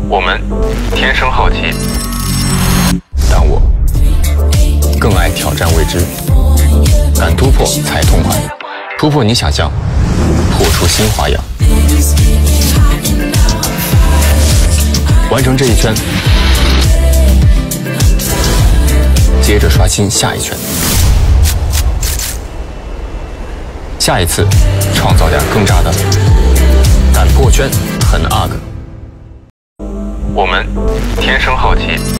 我们天生好奇，但我更爱挑战未知，敢突破才痛快，突破你想象，破出新花样，完成这一圈，接着刷新下一圈，下一次创造点更炸的，敢破圈很 UGG。我们天生好奇。